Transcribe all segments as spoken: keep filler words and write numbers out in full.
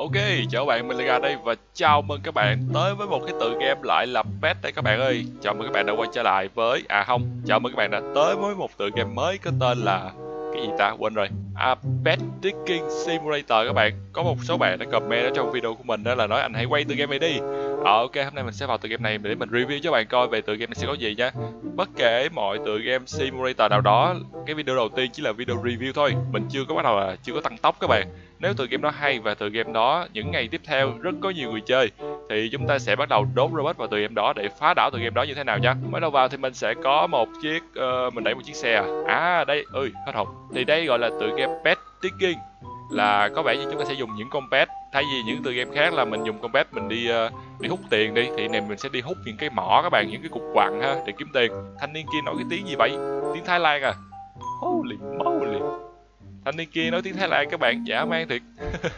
Ok, chào bạn, mình là Gà đây và chào mừng các bạn tới với một cái tựa game lại là Pet đây các bạn ơi. Chào mừng các bạn đã quay trở lại với à không, chào mừng các bạn đã tới với một tựa game mới có tên là cái gì ta, quên rồi. À, Pet Digging Simulator các bạn. Có một số bạn đã comment ở trong video của mình đó là nói anh hãy quay tựa game này đi. Ờ ok, hôm nay mình sẽ vào tựa game này để mình review cho bạn coi về tựa game này sẽ có gì nha. Bất kể mọi tựa game simulator nào đó, cái video đầu tiên chỉ là video review thôi. Mình chưa có bắt đầu là chưa có tăng tốc các bạn. Nếu tựa game đó hay và tựa game đó những ngày tiếp theo rất có nhiều người chơi thì chúng ta sẽ bắt đầu đốn robot vào tựa game đó để phá đảo tựa game đó như thế nào nha. Mới đầu vào thì mình sẽ có một chiếc uh, mình đẩy một chiếc xe à, à đây ơi hết hồn. Thì đây gọi là tựa game Pet Digging, là có vẻ như chúng ta sẽ dùng những con pet thay vì những tựa game khác là mình dùng con pet mình đi uh, đi hút tiền đi, thì này mình sẽ đi hút những cái mỏ các bạn, những cái cục quặng ha để kiếm tiền. Thanh niên kia nói cái tiếng gì vậy? Tiếng Thái Lan à? Holy moly, thanh niên kia nói tiếng Thái Lan các bạn, dã man thiệt.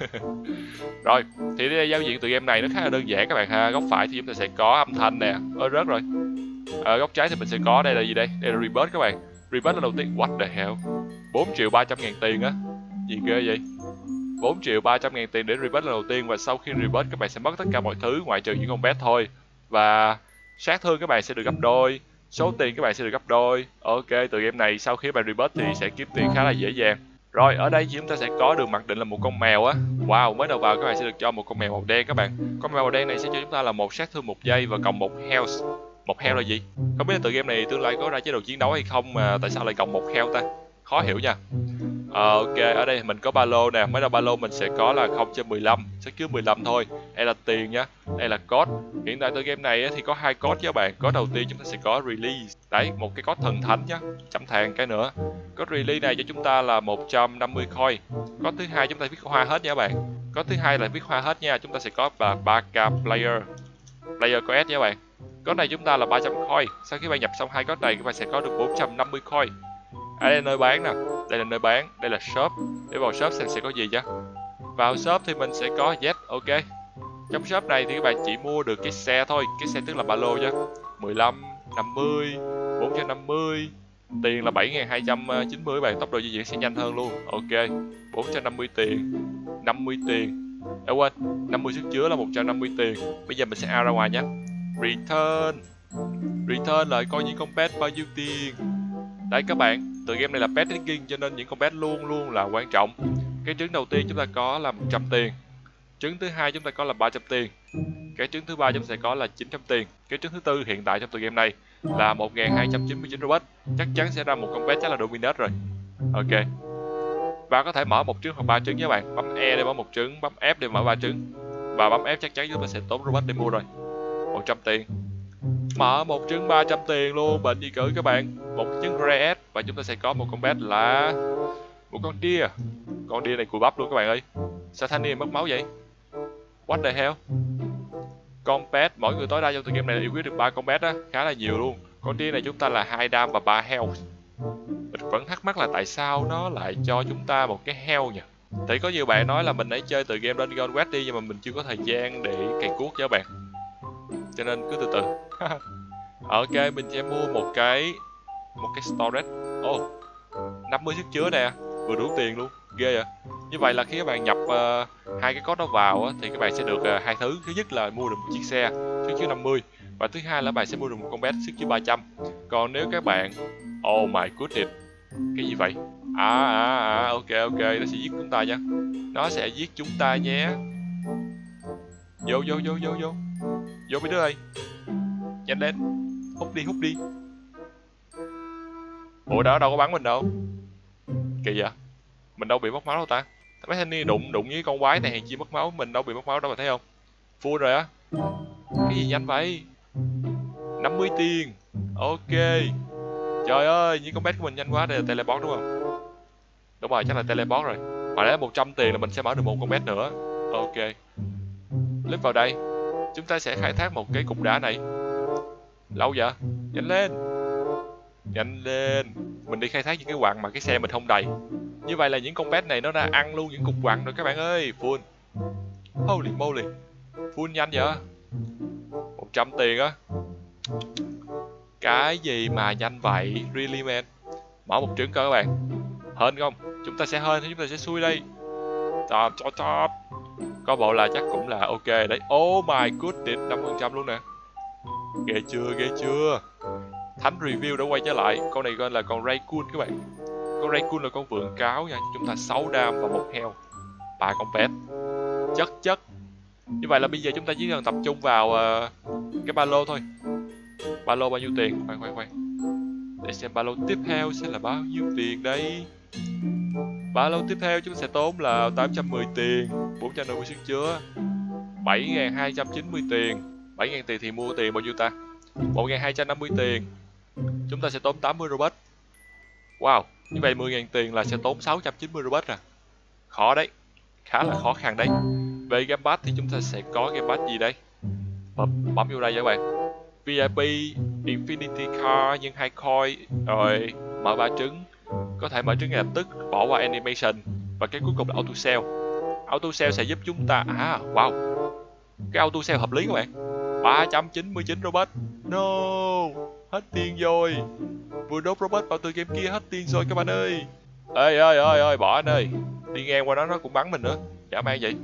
Rồi thì đây giao diện tựa game này nó khá là đơn giản các bạn ha. Góc phải thì chúng ta sẽ có âm thanh nè, ơ rớt rồi. Ở góc trái thì mình sẽ có, đây là gì đây? Đây là rebirth các bạn. Rebirth là đầu tiên. What the hell, bốn triệu ba trăm ngàn tiền á, gì ghê vậy? Bốn triệu ba trăm ngàn tiền để rebirth là đầu tiên, và sau khi rebirth các bạn sẽ mất tất cả mọi thứ ngoại trừ những con pet thôi. Và sát thương các bạn sẽ được gấp đôi, số tiền các bạn sẽ được gấp đôi. Ok, tựa game này sau khi bạn rebirth thì sẽ kiếm tiền khá là dễ dàng. Rồi ở đây chúng ta sẽ có được mặc định là một con mèo á. Wow, mới đầu vào các bạn sẽ được cho một con mèo màu đen các bạn. Con mèo màu đen này sẽ cho chúng ta là một sát thương một giây và cộng một health. Một health là gì? Không biết là tựa game này tương lai có ra chế độ chiến đấu hay không mà tại sao lại cộng một health ta? Khó hiểu nha. Ờ, ok, ở đây mình có ba lô nè. Mới đầu ba lô mình sẽ có là không trên mười lăm, sẽ chứa mười lăm thôi. Đây là tiền nhá. Đây là code. Hiện tại tựa game này thì có hai code với các bạn. Code đầu tiên chúng ta sẽ có release. Đấy, một cái code thần thánh nhá. Chấm than cái nữa. Code release này cho chúng ta là một trăm năm mươi coin. Code thứ hai chúng ta viết hoa hết nha các bạn. Code thứ hai là viết hoa hết nha. Chúng ta sẽ có là ba K player. Player có S nha các bạn. Code này chúng ta là ba trăm coin. Sau khi bạn nhập xong hai code này các bạn sẽ có được bốn trăm năm mươi coin. À, đây là nơi bán nè, đây là nơi bán, đây là shop. Để vào shop xem sẽ có gì chứ. Vào shop thì mình sẽ có Z, ok. Trong shop này thì các bạn chỉ mua được cái xe thôi, cái xe tức là ba lô chứ. mười lăm, năm mươi, bốn trăm năm mươi. Tiền là bảy nghìn hai trăm chín mươi các bạn, tốc độ di chuyển sẽ nhanh hơn luôn. Ok, bốn trăm năm mươi tiền, năm mươi tiền. À quên, năm mươi sức chứa là một trăm năm mươi tiền. Bây giờ mình sẽ out ra ngoài nhé. Return. Return lại coi những con pet bao nhiêu tiền. Đấy các bạn, tựa game này là Pet Digging cho nên những con pet luôn luôn là quan trọng. Cái trứng đầu tiên chúng ta có là một trăm tiền. Trứng thứ hai chúng ta có là ba trăm tiền. Cái trứng thứ ba chúng ta sẽ có là chín trăm tiền. Cái trứng thứ tư hiện tại trong tựa game này là một nghìn hai trăm chín mươi chín robot. Chắc chắn sẽ ra một con pet chắc là Dominus rồi. Ok. Và có thể mở một trứng hoặc ba trứng nha các bạn. Bấm E để mở một trứng, bấm F để mở ba trứng. Và bấm F chắc chắn chúng ta sẽ tốn robot để mua rồi. một trăm tiền. Mở một trứng ba trăm tiền luôn, bệnh gì cử các bạn. Một trứng rare và chúng ta sẽ có một con pet là một con deer. Con deer này cùi bắp luôn các bạn ơi. Sao thanh niên mất máu vậy? What the hell? Con pet mỗi người tối đa trong tựa game này là yêu quý được ba con pet á, khá là nhiều luôn. Con deer này chúng ta là hai đam và ba health. Mình vẫn thắc mắc là tại sao nó lại cho chúng ta một cái health nhỉ? Thì có nhiều bạn nói là mình hãy chơi tựa game Dragon Quest đi, nhưng mà mình chưa có thời gian để cày cuốc cho các bạn. Cho nên cứ từ từ. Ok, mình sẽ mua một cái một cái storage. Oh, năm mươi sức chứa nè, vừa đủ tiền luôn, ghê à. Như vậy là khi các bạn nhập uh, hai cái code đó vào á, thì các bạn sẽ được uh, hai thứ. Thứ nhất là mua được một chiếc xe sức chứa năm mươi, và thứ hai là bạn sẽ mua được một con pet sức chứa ba trăm. Còn nếu các bạn, oh my goodness, cái gì vậy? À à à, ok ok, nó sẽ giết chúng ta nhé. Nó sẽ giết chúng ta nhé. Vô vô vô vô vô vô mấy đứa ơi, nhanh lên, hút đi hút đi. Ủa đó đâu có bắn mình đâu, kỳ vậy? Mình đâu bị mất máu đâu ta? Mấy thanh niên đụng đụng với con quái này hèn chi mất máu, mình đâu bị mất máu đâu mà thấy không? Full rồi á. Cái gì nhanh vậy? năm mươi tiền. Ok. Trời ơi, những con pet của mình nhanh quá. Đây là teleport đúng không? Đúng rồi, chắc là teleport rồi. Hồi nãy một trăm tiền là mình sẽ mở được một con pet nữa. Ok. Click vào đây. Chúng ta sẽ khai thác một cái cục đá này. Lâu vậy? Nhanh lên. Nhanh lên. Mình đi khai thác những cái quặng mà cái xe mình không đầy. Như vậy là những con pet này nó đã ăn luôn những cục quặng rồi các bạn ơi. Full. Holy moly. Full nhanh vậy? một trăm tiền á. Cái gì mà nhanh vậy? Really man. Mở một trứng coi các bạn. Hên không? Chúng ta sẽ hên hay chúng ta sẽ xui đây? Chop chop chop. Có bộ là chắc cũng là ok đấy. Oh my goodness, năm phần trăm luôn nè. Ghê chưa, ghê chưa. Thánh review đã quay trở lại. Con này gọi là con Rayquaza các bạn. Con Rayquaza là con vượn cáo nha. Chúng ta sáu đam và một heo, ba con pet. Chất chất. Như vậy là bây giờ chúng ta chỉ cần tập trung vào uh, cái ba lô thôi. Ba lô bao nhiêu tiền? Khoan khoan khoan. Để xem ba lô tiếp theo sẽ là bao nhiêu tiền đây. Ba lô tiếp theo chúng ta sẽ tốn là tám trăm mười tiền, bốn trăm năm mươi sức chứa, bảy nghìn hai trăm chín mươi tiền. bảy nghìn tiền thì mua tiền bao nhiêu ta? một nghìn hai trăm năm mươi tiền. Chúng ta sẽ tốn tám mươi Robux. Wow, như vậy mười nghìn tiền là sẽ tốn sáu trăm chín mươi Robux à. Khó đấy, khá là khó khăn đấy. Về game pass thì chúng ta sẽ có game pass gì đây? Bấm, bấm vô đây nha các bạn. vê i pê, Infinity Card nhân hai coin, rồi mở ba trứng. Có thể mở trứng ngay lập tức, bỏ qua animation. Và cái cuối cùng là auto sell. Auto sell sẽ giúp chúng ta, à wow, cái auto sell hợp lý các bạn, ba trăm chín mươi chín Robux. No, hết tiền rồi. Vừa đốt Robux vào từ game kia hết tiền rồi các bạn ơi. Ê ơi ơi ơi, bỏ anh ơi. Đi ngang qua đó nó cũng bắn mình nữa. Chả mang vậy.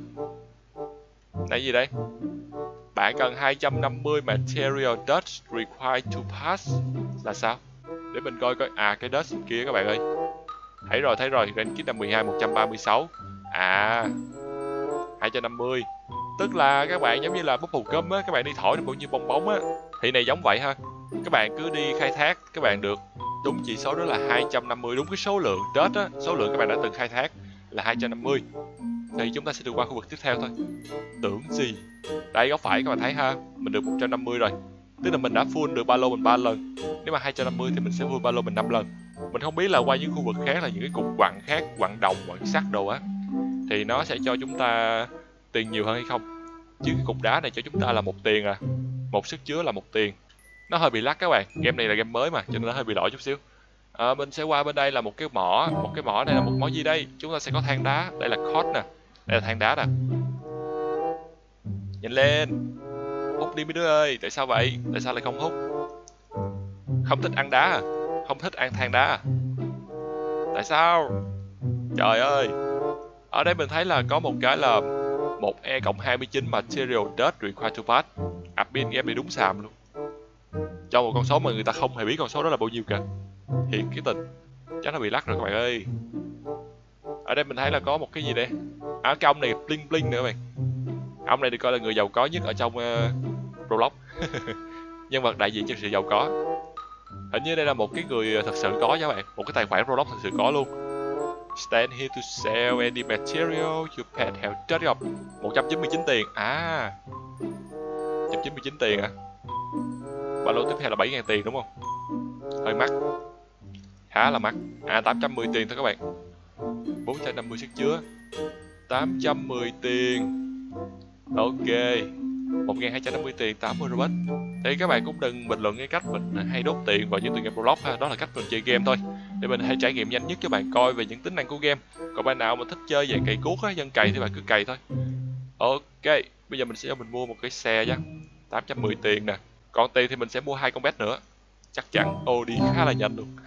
Này gì đây? Bạn cần hai trăm năm mươi material dust required to pass. Là sao? Để mình coi coi. À, cái dust kia các bạn ơi. Thấy rồi, thấy rồi. Rank kit là mười hai một trăm ba mươi sáu. À, hai trăm năm mươi. Tức là các bạn giống như là búp bù cơm á, các bạn đi thổi được bao nhiêu bong bóng á. Thì này giống vậy ha. Các bạn cứ đi khai thác, các bạn được đúng chỉ số đó là hai trăm năm mươi, đúng cái số lượng dust á, số lượng các bạn đã từng khai thác là hai trăm năm mươi. Thì chúng ta sẽ được qua khu vực tiếp theo thôi. Tưởng gì. Đây có phải các bạn thấy ha, mình được một trăm năm mươi rồi. Tức là mình đã full được ba lô mình ba lần. Nếu mà hai trăm năm mươi thì mình sẽ full ba lô mình năm lần. Mình không biết là qua những khu vực khác là những cái cục quặng khác, quặng đồng, quặng sắt đồ á, thì nó sẽ cho chúng ta tiền nhiều hơn hay không. Chứ cái cục đá này cho chúng ta là một tiền à. Một sức chứa là một tiền. Nó hơi bị lắc các bạn. Game này là game mới mà, cho nên nó hơi bị lỗi chút xíu. À, mình sẽ qua bên đây là một cái mỏ. Một cái mỏ này là một mỏ gì đây? Chúng ta sẽ có than đá. Đây là code nè. Đây là than đá nè. Nhanh lên. Hút đi mấy đứa ơi. Tại sao vậy? Tại sao lại không hút? Không thích ăn đá à? Không thích ăn than đá à? Tại sao? Trời ơi. Ở đây mình thấy là có một cái là một E cộng hai mươi chín material dust required to pass. Admin game này đúng xàm luôn. Cho một con số mà người ta không hề biết con số đó là bao nhiêu cả. Thiệt cái tình. Chắc nó bị lắc rồi các bạn ơi. Ở đây mình thấy là có một cái gì đây. À, cái ông này bling bling nữa các bạn. Ông này được coi là người giàu có nhất ở trong uh, Roblox. Nhân vật đại diện cho sự giàu có. Hình như đây là một cái người thật sự có nha các bạn. Một cái tài khoản Roblox thật sự có luôn. Stand here to sell any material you pet have dust up. một trăm chín mươi chín tiền. À, một trăm chín mươi chín tiền à. Ba lô tiếp theo là bảy nghìn tiền đúng không? Hơi mắc. Khá là mắc. À, tám trăm mười tiền thôi các bạn. bốn trăm năm mươi sức chứa. tám trăm mười tiền. Ok. một nghìn hai trăm năm mươi tiền, tám mươi Robux. Thì các bạn cũng đừng bình luận cái cách mình hay đốt tiền vào những tựa game Roblox ha. Đó là cách mình chơi game thôi. Để mình hãy trải nghiệm nhanh nhất cho bạn coi về những tính năng của game. Còn bạn nào mà thích chơi về cày cuốc á, dân cày thì bạn cứ cày thôi. Ok. Bây giờ mình sẽ cho mình mua một cái xe nhé. tám trăm mười tiền nè. Còn tiền thì mình sẽ mua hai con pet nữa. Chắc chắn. Ô, đi khá là nhanh luôn.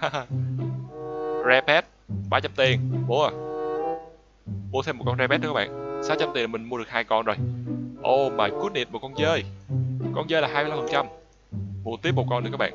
Rare pet ba trăm tiền. Mua à. Mua thêm một con rare pet nữa các bạn. sáu trăm tiền là mình mua được hai con rồi. Oh my goodness, một con dơi. Con dơi là hai mươi lăm phần trăm. Mua tiếp một con nữa các bạn.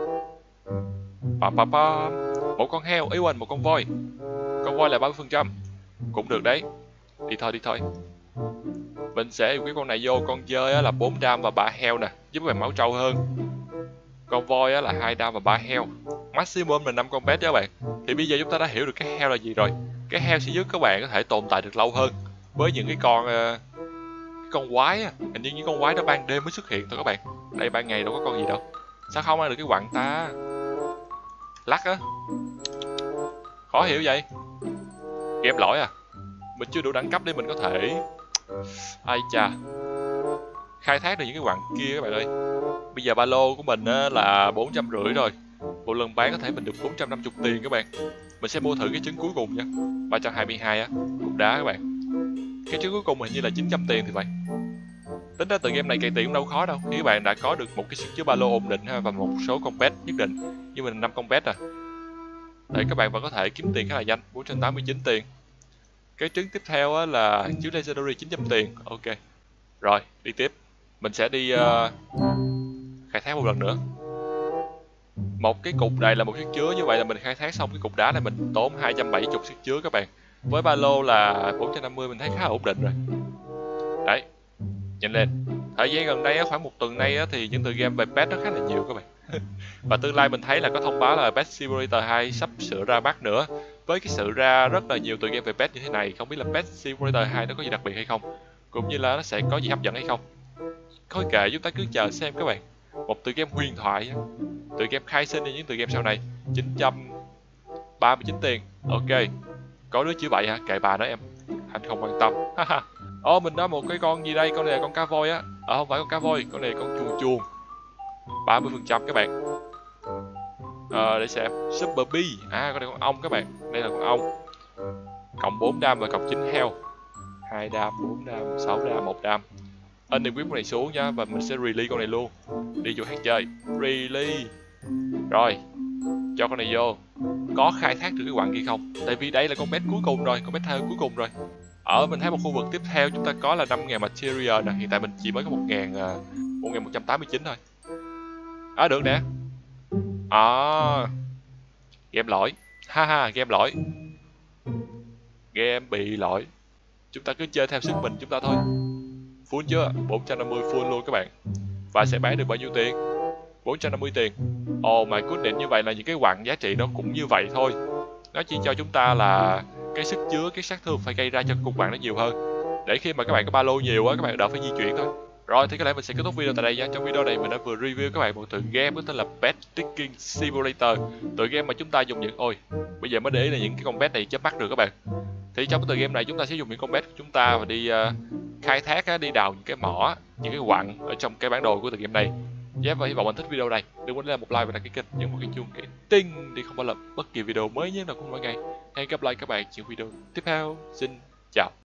Pam pam pam. Một con heo, ý quên, một con voi. Con voi là ba mươi phần trăm. Cũng được đấy. Đi thôi, đi thôi. Mình sẽ cái con này vô. Con dơi á là bốn đam và ba heo nè, giúp các bạn máu trâu hơn. Con voi á là hai đam và ba heo. Maximum là năm con pet đó các bạn. Thì bây giờ chúng ta đã hiểu được cái heo là gì rồi. Cái heo sẽ giúp các bạn có thể tồn tại được lâu hơn. Với những cái con uh, cái con quái á, hình như những con quái đó ban đêm mới xuất hiện thôi các bạn. Đây ban ngày đâu có con gì đâu. Sao không ăn được cái quặng ta? Lắc á. Khó hiểu vậy. Game lỗi à? Mình chưa đủ đẳng cấp để mình có thể ai chà khai thác được những cái quặng kia các bạn ơi. Bây giờ ba lô của mình á, là bốn trăm rưỡi rồi. Một lần bán có thể mình được bốn trăm năm mươi tiền các bạn. Mình sẽ mua thử cái trứng cuối cùng nha. ba trăm hai mươi hai á, cục đá các bạn. Cái trứng cuối cùng hình như là chín trăm tiền thì vậy. Tính ra từ game này cày tiền cũng đâu khó đâu. Khi các bạn đã có được một cái sức chứa ba lô ổn định ha, và một số con pet nhất định. Như mình năm con pet à. Để các bạn vẫn có thể kiếm tiền khá là nhanh. Bốn trăm tám mươi chín tiền. Cái trứng tiếp theo á là trứng Legendary chín trăm tiền. Ok. Rồi, đi tiếp. Mình sẽ đi uh, khai thác một lần nữa. Một cái cục này là một sức chứa, như vậy là mình khai thác xong cái cục đá này mình tốn hai trăm bảy mươi sức chứa các bạn. Với ba lô là bốn trăm năm mươi mình thấy khá là ổn định rồi. Đấy, nhanh lên. Thời gian gần đây á, khoảng một tuần nay á, thì những tựa game về pet nó khá là nhiều các bạn. Và tương lai mình thấy là có thông báo là Pet Simulator hai sắp sửa ra mắt nữa. Với cái sự ra rất là nhiều tựa game về pet như thế này, không biết là Pet Simulator hai nó có gì đặc biệt hay không, cũng như là nó sẽ có gì hấp dẫn hay không. Khối kệ, chúng ta cứ chờ xem các bạn. Một tựa game huyền thoại, tựa game khai sinh cho những tựa game sau này. Chín trăm ba mươi chín tiền. Ok. Có đứa chữa bậy hả? Kệ bà đó em, anh không quan tâm. Ồ, oh, mình nói một cái con gì đây? Con này là con cá voi á. Ờ, không phải con cá voi, con này là con chuồn chuồn. ba mươi phần trăm các bạn. Ờ, để xem. Super Bee. À, con này con ong các bạn. Đây là con ong. Cộng bốn đam và cộng chín heo. hai đam, bốn đam, sáu đam, một đam. Anh đừng quyết con này xuống nha. Và mình sẽ release con này luôn. Đi chỗ khác chơi. Release. Rồi, cho con này vô. Có khai thác được cái quặng kia không? Tại vì đây là con pet cuối cùng rồi. Con pet thơ cuối cùng rồi. Ở mình thấy một khu vực tiếp theo chúng ta có là năm nghìn material nè. Hiện tại mình chỉ mới có một nghìn, một nghìn một trăm tám mươi chín thôi. À, được nè. À, game lỗi. Ha ha, game lỗi. Game bị lỗi. Chúng ta cứ chơi theo sức mình chúng ta thôi. Full chưa? bốn trăm năm mươi full luôn các bạn. Và sẽ bán được bao nhiêu tiền? bốn trăm năm mươi tiền. Ồ mà quyết định như vậy là những cái quặng giá trị nó cũng như vậy thôi. Nó chỉ cho chúng ta là cái sức chứa, cái sát thương phải gây ra cho cục quặng nó nhiều hơn. Để khi mà các bạn có ba lô nhiều á, các bạn đỡ phải di chuyển thôi. Rồi thì có lẽ mình sẽ kết thúc video tại đây nha. Trong video này mình đã vừa review các bạn một tựa game có tên là Pet Sticking Simulator. Tựa game mà chúng ta dùng những ôi bây giờ mới để ý là những cái con pet này chớp mắt được các bạn. Thì trong cái tựa game này chúng ta sẽ dùng những con pet của chúng ta và đi uh, khai thác á, đi đào những cái mỏ, những cái quặng ở trong cái bản đồ của tựa game này. Dạ, và hy vọng bạn thích video này. Đừng quên để lại một like và đăng ký kênh, nhấn một cái chuông cái tinh để không bỏ lỡ bất kỳ video mới nhất nào cũng mỗi ngày. Hẹn gặp lại các bạn trong video tiếp theo. Xin chào.